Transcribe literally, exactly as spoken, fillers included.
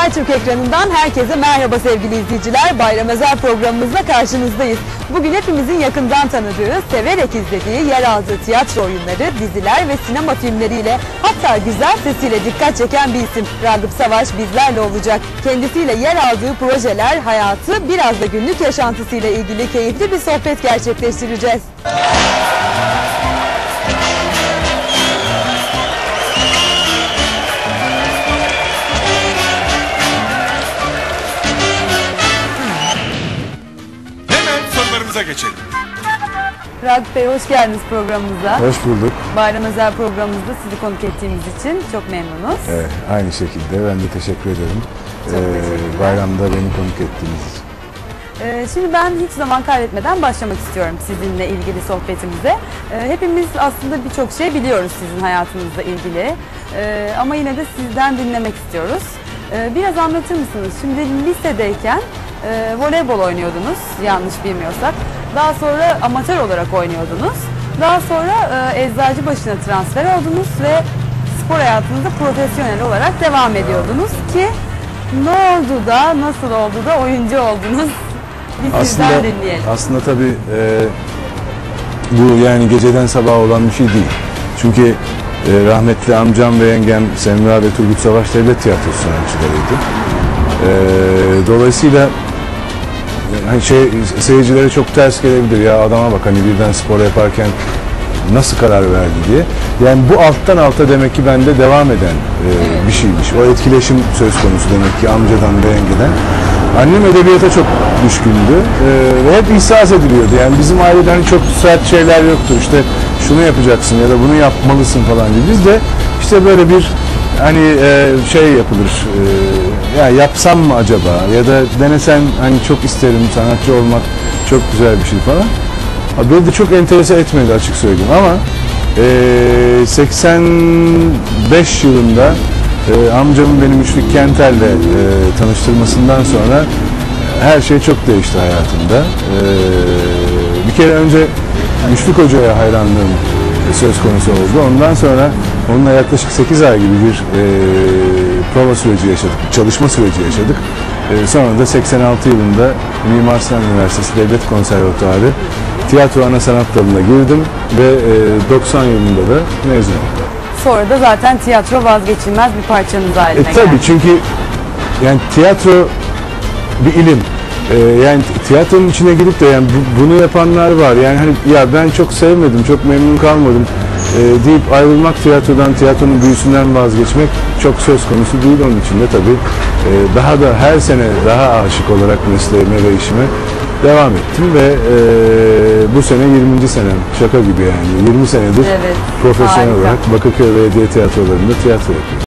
Habertürk ekranından herkese merhaba sevgili izleyiciler. Bayram özel programımızla karşınızdayız. Bugün hepimizin yakından tanıdığı, severek izlediği, yer aldığı tiyatro oyunları, diziler ve sinema filmleriyle, hatta güzel sesiyle dikkat çeken bir isim. Ragıp Savaş bizlerle olacak. Kendisiyle yer aldığı projeler, hayatı, biraz da günlük yaşantısıyla ilgili keyifli bir sohbet gerçekleştireceğiz. Geçelim. Ragıp Bey, hoş geldiniz programımıza. Hoş bulduk. Bayram özel programımızda sizi konuk ettiğimiz için çok memnunuz. Evet, aynı şekilde ben de teşekkür ederim. Çok teşekkürler. Bayramda beni konuk ettiğiniz için. Ee, şimdi ben hiç zaman kaybetmeden başlamak istiyorum sizinle ilgili sohbetimize. Ee, hepimiz aslında birçok şey biliyoruz sizin hayatınızla ilgili. Ee, ama yine de sizden dinlemek istiyoruz. Ee, biraz anlatır mısınız? Şimdi lisedeyken e, voleybol oynuyordunuz, yanlış bilmiyorsak. Daha sonra amatör olarak oynuyordunuz. Daha sonra e, Eczacıbaşı'na transfer oldunuz ve spor hayatınızda profesyonel olarak devam ediyordunuz ki ne oldu da, nasıl oldu da oyuncu oldunuz? Bir sizden Aslında, dinleyelim. aslında tabii e, bu yani geceden sabaha olan bir şey değil. Çünkü e, rahmetli amcam ve yengem Semra ve Turgut Savaş devlet tiyatrosu sanatçılarıydı. E, dolayısıyla hani şey, seyircilere çok ters gelebilir, ya adama bak hani birden spor yaparken nasıl karar verdi diye. Yani bu alttan alta demek ki bende devam eden e, bir şeymiş. O etkileşim söz konusu demek ki amcadan ve yengeden. Annem edebiyata çok düşkündü e, ve hep ihsas ediliyordu. Yani bizim ailede hani çok sert şeyler yoktur. İşte şunu yapacaksın ya da bunu yapmalısın falan gibi. Biz de işte böyle bir hani e, şey yapılır. E, ya yapsam mı acaba ya da denesen hani çok isterim, sanatçı olmak çok güzel bir şey falan. Beni de çok enterese etmedi açık söyleyeyim ama e, seksen beş yılında e, amcamın beni Müşfik Kenter'le e, tanıştırmasından sonra her şey çok değişti hayatımda. E, bir kere önce Müşfik Hoca'ya hayranlığım söz konusu oldu. Ondan sonra onunla yaklaşık sekiz ay gibi bir e, prova süreci yaşadık, çalışma süreci yaşadık. E, sonra da seksen altı yılında Mimar Sinan Üniversitesi Devlet Konservatuarı Tiyatro Ana Sanat Dalı'na girdim ve e, doksan yılında da mezun oldum. Sonra da zaten tiyatro vazgeçilmez bir parçanız haline E, geldi. tabii çünkü yani tiyatro bir ilim. E, yani tiyatronun içine girip de yani bu, bunu yapanlar var. Yani hani ya ben çok sevmedim, çok memnun kalmadım e, deyip ayrılmak tiyatrodan, tiyatronun büyüsünden vazgeçmek çok söz konusu değil. Onun için de tabii e, daha da her sene daha aşık olarak mesleğime ve işime devam ettim ve e, bu sene yirminci senem, şaka gibi yani yirmi senedir Evet, profesyonel harika. olarak Bakırköy Belediye Tiyatroları'nda tiyatro yapıyorum.